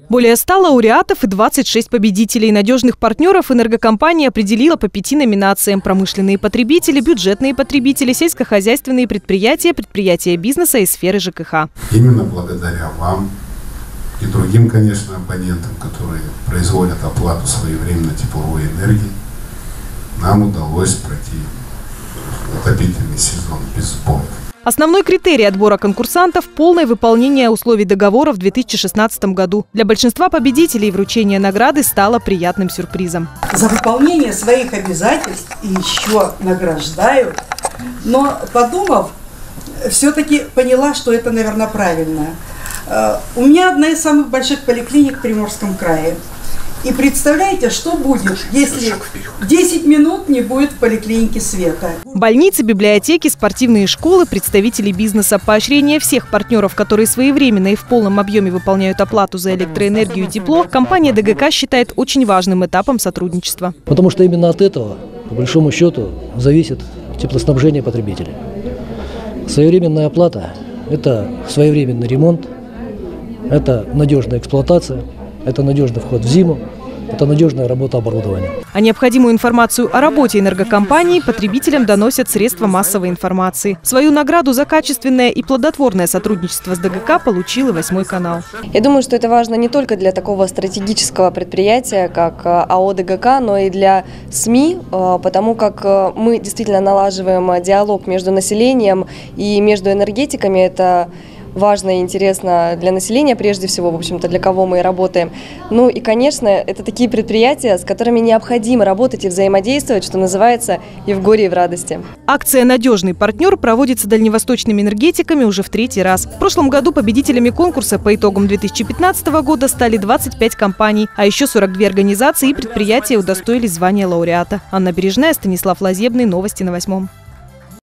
Более 100 лауреатов и 26 победителей. Надежных партнеров энергокомпания определила по 5 номинациям: промышленные потребители, бюджетные потребители, сельскохозяйственные предприятия, предприятия бизнеса и сферы ЖКХ. Именно благодаря вам и другим, конечно, абонентам, которые производят оплату своевременно тепловой энергии, нам удалось пройти отопительный сезон без сбоев. Основной критерий отбора конкурсантов – полное выполнение условий договора в 2016 году. Для большинства победителей вручение награды стало приятным сюрпризом. За выполнение своих обязательств и еще награждают. Но подумав, все-таки поняла, что это, наверное, правильно. У меня одна из самых больших поликлиник в Приморском крае. И представляете, что будет, если 10 минут не будет в поликлинике света? Больницы, библиотеки, спортивные школы, представители бизнеса. Поощрение всех партнеров, которые своевременно и в полном объеме выполняют оплату за электроэнергию и тепло, компания ДГК считает очень важным этапом сотрудничества. Потому что именно от этого, по большому счету, зависит теплоснабжение потребителей. Своевременная оплата – это своевременный ремонт, это надежная эксплуатация. Это надежный вход в зиму, это надежная работа оборудования. А необходимую информацию о работе энергокомпании потребителям доносят средства массовой информации. Свою награду за качественное и плодотворное сотрудничество с ДГК получил и 8 канал. Я думаю, что это важно не только для такого стратегического предприятия, как АО ДГК, но и для СМИ, потому как мы действительно налаживаем диалог между населением и между энергетиками. Это важно и интересно для населения, прежде всего, в общем-то, для кого мы и работаем. Ну и, конечно, это такие предприятия, с которыми необходимо работать и взаимодействовать, что называется, и в горе, и в радости. Акция «Надежный партнер» проводится дальневосточными энергетиками уже в 3-й раз. В прошлом году победителями конкурса по итогам 2015 года стали 25 компаний, а еще 42 организации и предприятия удостоились звания лауреата. Анна Бережная, Станислав Лазебный. Новости на 8.